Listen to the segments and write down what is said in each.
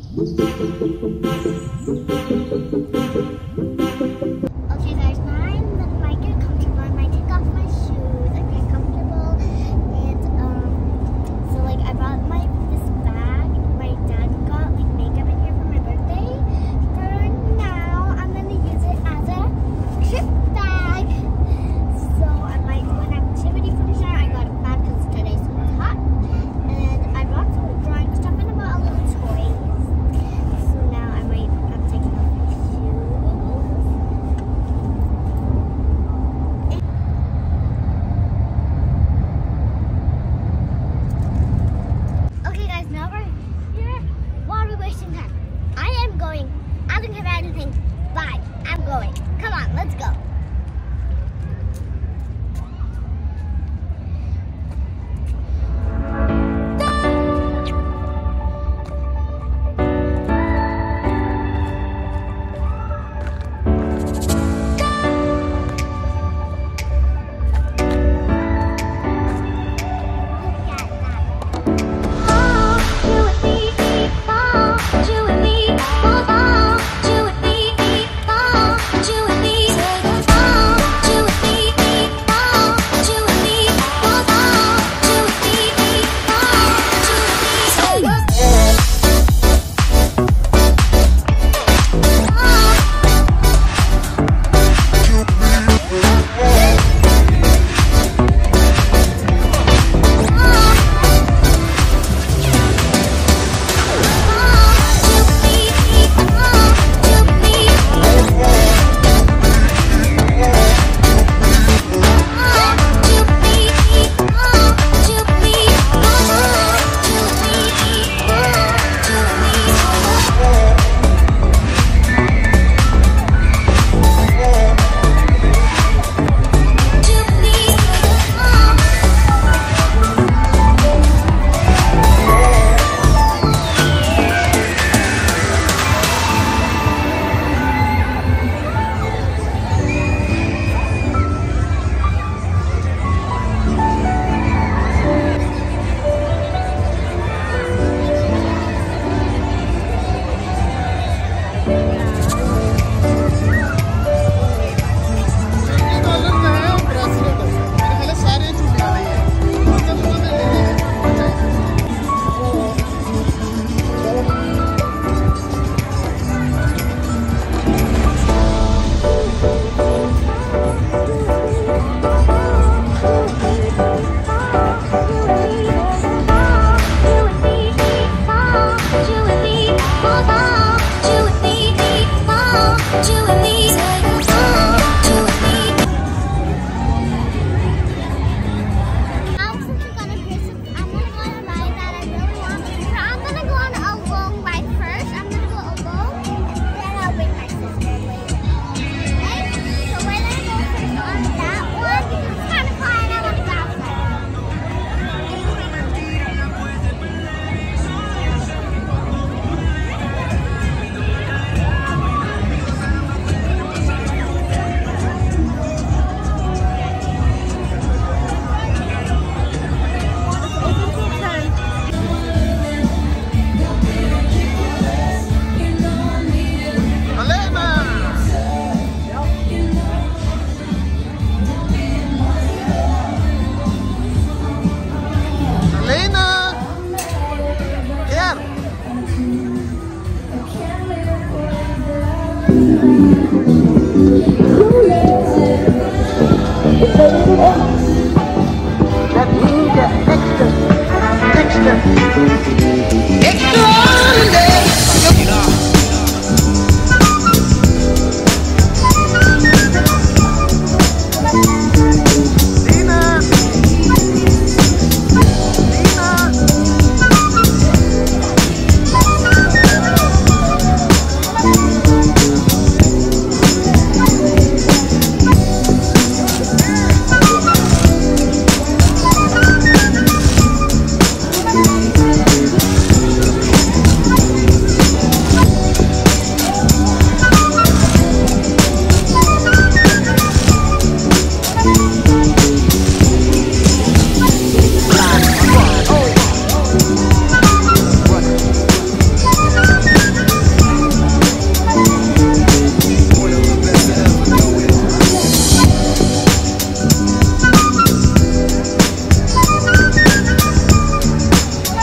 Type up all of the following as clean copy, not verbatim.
Okay guys, now I might get comfortable. I might take off my shoes and get comfortable. And so like I brought this bag. My dad got like makeup in here for my birthday. For now, I'm gonna use it as a trip bag. So I might do an activity for sure. I got a bag because today's so hot. And I brought some drawing stuff and I bought a little toys. So now I'm taking off my shoes. Okay guys, now we're here. Why are we wasting time? I am going. I don't care about anything. Bye. I'm going. Come on, let's go.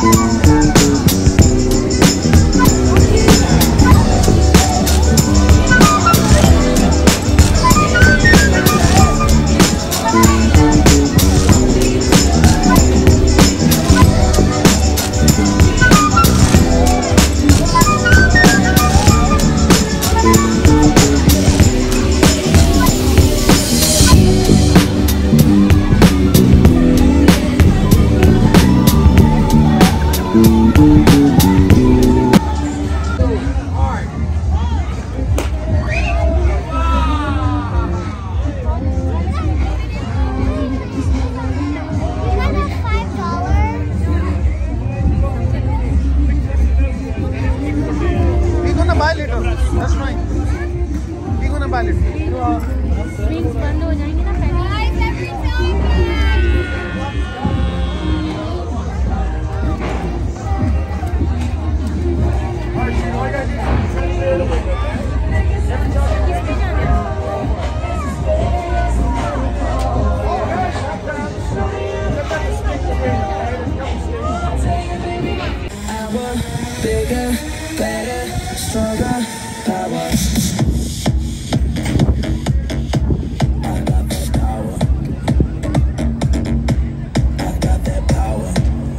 That's fine. We're gonna buy it. Springs बंद हो जाएंगे ना पहले। Bigger, better, stronger, power. I got that power. I got that power.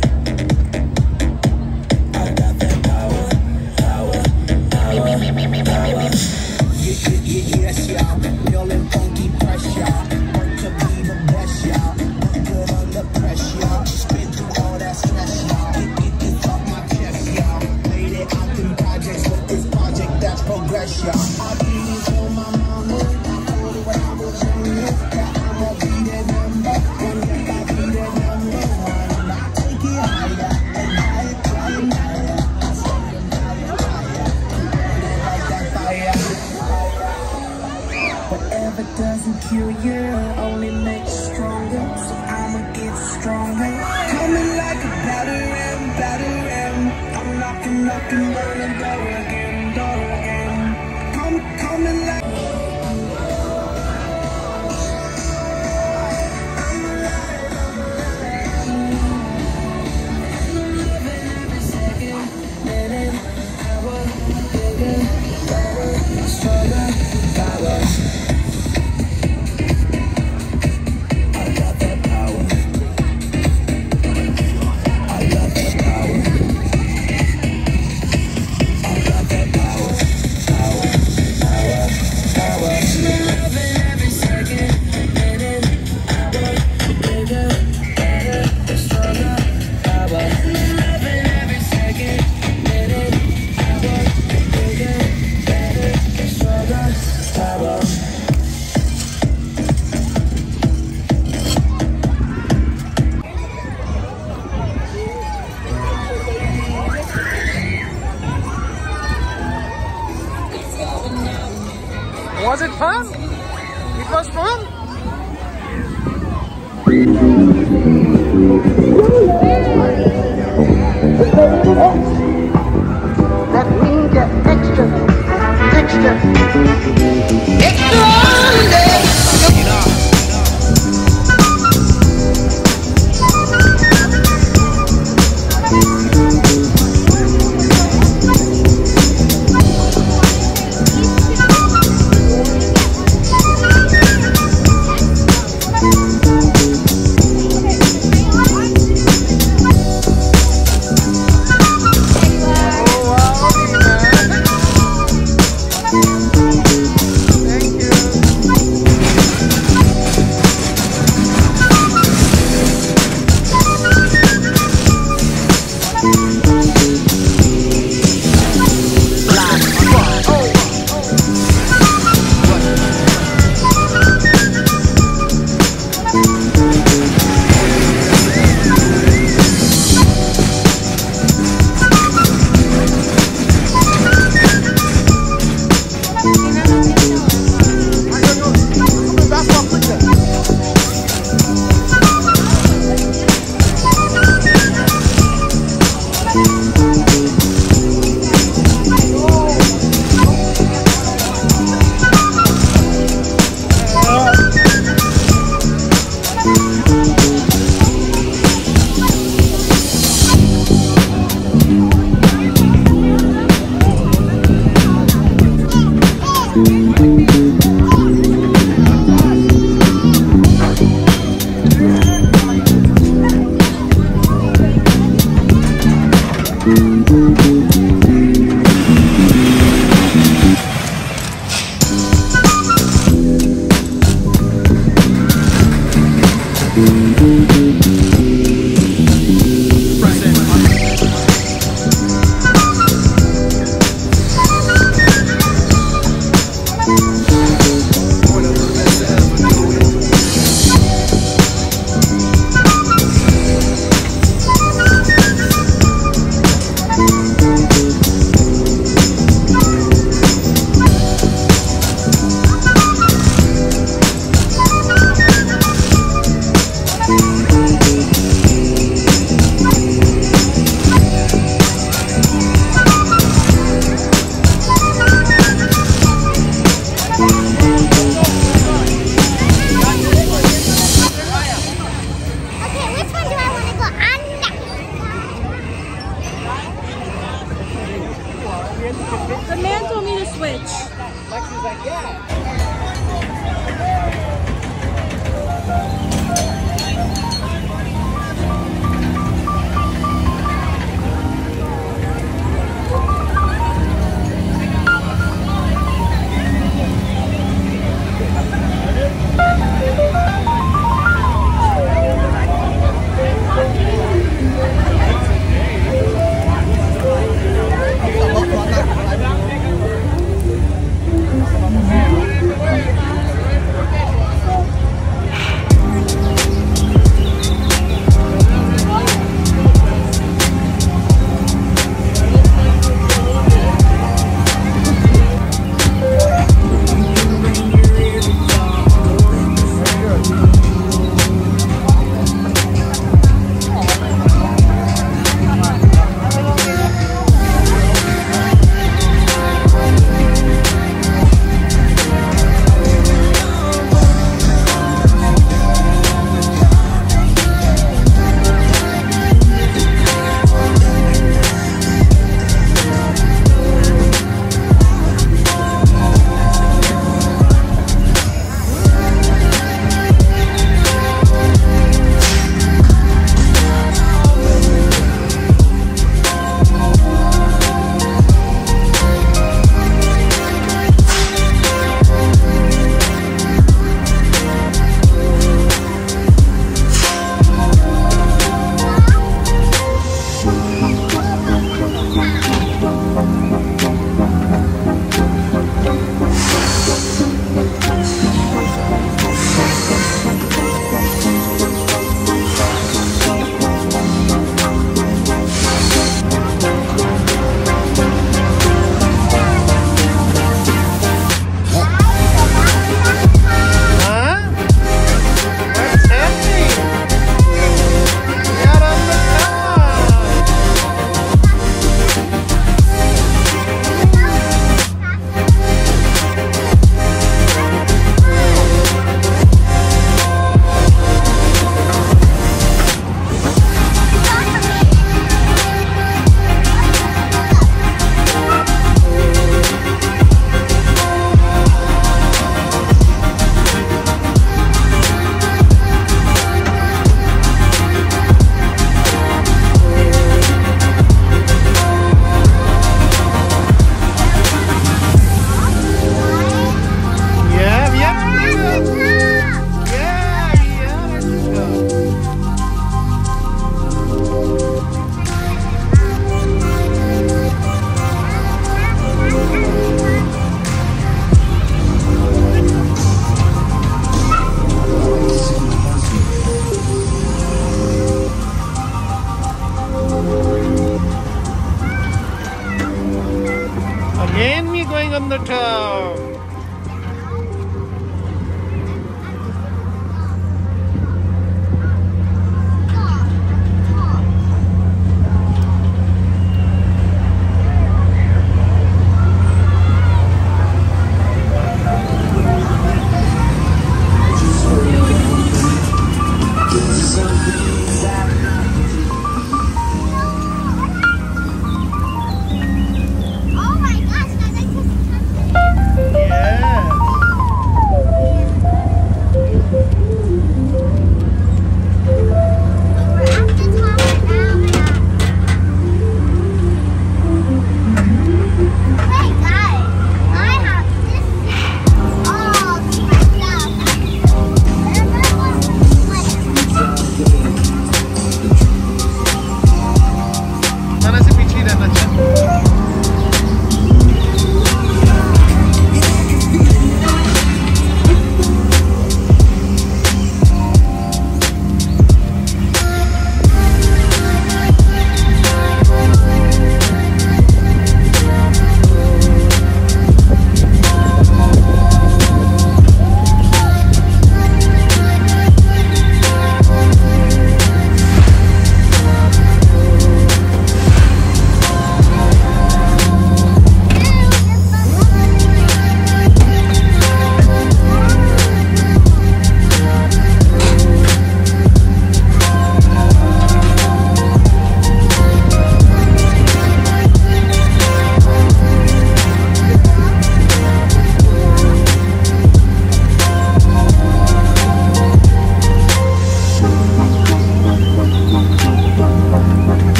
I got that power. Power, power, power. Yes, y'all. Feeling funky fresh, y'all. Want to be the best, y'all. Look good under pressure, y'all. Spit through all that stress, y'all. Get this off my chest, y'all. Made it out them projects with this project that's progress, y'all. I beat on my mama. I told her when I was younger that I'ma be that number one. If I be that number one, and I take it higher and higher and higher. I say them higher, higher. I'm burning like that fire. Whatever doesn't kill you only makes you stronger. So I'ma get stronger. Coming like a batter ram, batter ram. I'm knocking, knocking, burning door again, door again. Coming like. Every second, minute, hour, bigger, better, stronger, power. I got that power. I got that power. I got that power. Power, power, power. Loving every second, minute, hour, bigger, better, stronger, power. Loving every second, minute, hour, bigger, better, stronger, power. Was it fun? It was fun? That means you're extra, extra, extraordinary. The man told me to switch. Lexi's like, yeah. Again we going on the top.